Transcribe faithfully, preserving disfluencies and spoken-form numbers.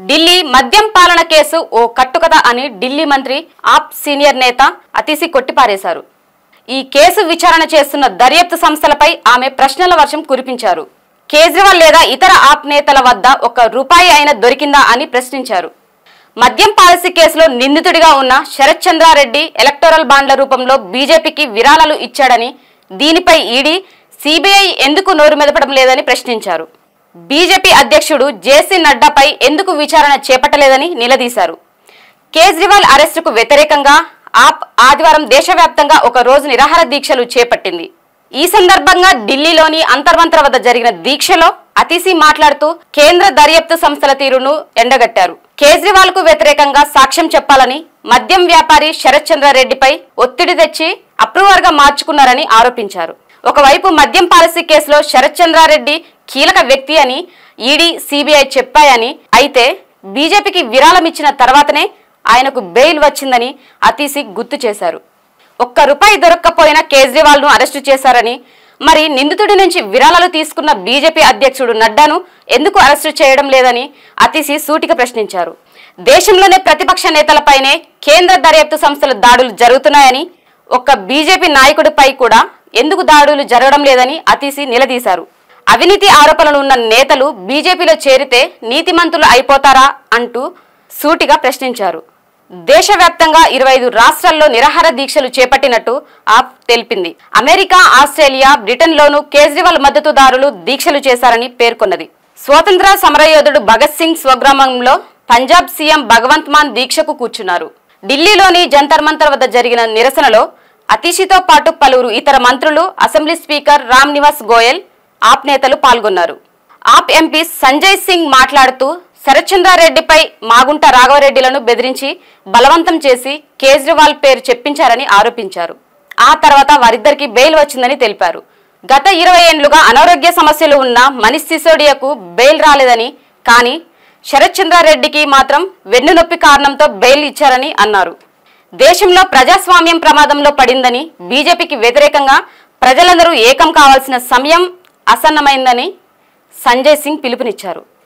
ఢిల్లీ మద్యం పాలన కేసు ఓ కట్టుకథ అని ఢిల్లీ మంత్రి ఆప్ సీనియర్ నేత అతిశి కొట్టిపారేశారు. ఈ కేసు విచారణ చేస్తున్న దర్యాప్తు సంస్థలపై ఆమె ప్రశ్నల వర్షం కురిపించారు. కేజ్రీవాల్ లేదా ఇతర ఆప్ నేతల వద్ద ఒక రూపాయి అయినా దొరికిందా అని ప్రశ్నించారు. మద్యం పాలసీ కేసులో నిందితుడిగా ఉన్న శరత్ చంద్రారెడ్డి ఎలక్టోరల్ బాండ్ల రూపంలో బీజేపీకి విరాళాలు ఇచ్చాడని, దీనిపై ఈడీ సిబిఐ ఎందుకు నోరు మెదపడం లేదని ప్రశ్నించారు. బీజేపీ అధ్యక్షుడు జేసీ నడ్డాపై ఎందుకు విచారణ చేపట్టలేదని నిలదీశారు. కేజ్రీవాల్ అరెస్టుకు వ్యతిరేకంగా ఆప్ ఆదివారం దేశవ్యాప్తంగా ఒక రోజు నిరాహార దీక్షలు చేపట్టింది. ఈ సందర్భంగా ఢిల్లీలోని అంతర్మంత్ర వద్ద జరిగిన దీక్షలో అతిశి మాట్లాడుతూ కేంద్ర దర్యాప్తు సంస్థల తీరును ఎండగట్టారు. కేజ్రీవాల్ కు వ్యతిరేకంగా సాక్ష్యం చెప్పాలని మద్యం వ్యాపారి శరత్ చంద్రారెడ్డిపై ఒత్తిడి తెచ్చి అప్రూవర్ గా మార్చుకున్నారని ఆరోపించారు. ఒకవైపు మద్యం పాలసీ కేసులో శరత్ చంద్రారెడ్డి కీలక వ్యక్తి అని ఈడీ సిబిఐ చెప్పాయని, అయితే బీజేపీకి విరాళం ఇచ్చిన తర్వాతనే ఆయనకు బెయిల్ వచ్చిందని అతిశి గుర్తు చేశారు. ఒక్క రూపాయి దొరక్కపోయినా కేజ్రీవాల్ ను అరెస్టు చేశారని, మరి నిందితుడి నుంచి విరాళాలు తీసుకున్న బీజేపీ అధ్యక్షుడు నడ్డాను ఎందుకు అరెస్టు చేయడం లేదని అతిశి సూటిగా ప్రశ్నించారు. దేశంలోనే ప్రతిపక్ష నేతలపైనే కేంద్ర దర్యాప్తు సంస్థల దాడులు జరుగుతున్నాయని, ఒక్క బీజేపీ నాయకుడిపై కూడా ఎందుకు దాడులు జరగడం లేదని అతిశి నిలదీశారు. అవినీతి ఆరోపణలు ఉన్న నేతలు బీజేపీలో చేరితే నీతిమంతులు అయిపోతారా అంటూ సూటిగా ప్రశ్నించారు. దేశవ్యాప్తంగా ఇరవై ఐదు రాష్ట్రాల్లో నిరాహార దీక్షలు చేపట్టినట్టు ఆప్ తెలిపింది. అమెరికా, ఆస్ట్రేలియా, బ్రిటన్లోనూ కేజ్రీవాల్ మద్దతుదారులు దీక్షలు చేశారని పేర్కొన్నది. స్వాతంత్ర సమరయోధుడు భగత్ సింగ్ స్వగ్రామంలో పంజాబ్ సీఎం భగవంత్ మాన్ దీక్షకు కూర్చున్నారు. ఢిల్లీలోని జంతర్ మంతర్ వద్ద జరిగిన నిరసనలో అతిశితో పాటు పలువురు ఇతర మంత్రులు, అసెంబ్లీ స్పీకర్ రామ్ నివాస్ గోయల్, ఆప్ నేతలు పాల్గొన్నారు. ఆప్ ఎంపీ సంజయ్ సింగ్ మాట్లాడుతూ శరత్ చంద్రారెడ్డిపై మాగుంట రాఘవరెడ్డిలను బెదిరించి బలవంతం చేసి కేజ్రీవాల్ పేరు చెప్పించారని ఆరోపించారు. ఆ తర్వాత వారిద్దరికి బెయిల్ వచ్చిందని తెలిపారు. గత ఇరవై ఏళ్లుగా అనారోగ్య సమస్యలు ఉన్న మనీష్ సిసోడియాకు బెయిల్ రాలేదని, కానీ శరత్ చంద్రారెడ్డికి మాత్రం వెన్నునొప్పి కారణంతో బెయిల్ ఇచ్చారని అన్నారు. దేశంలో ప్రజాస్వామ్యం ప్రమాదంలో పడిందని, బీజేపీకి వ్యతిరేకంగా ప్రజలందరూ ఏకం కావాల్సిన సమయం ఆసన్నమైందని సంజయ్ సింగ్ పిలుపునిచ్చారు.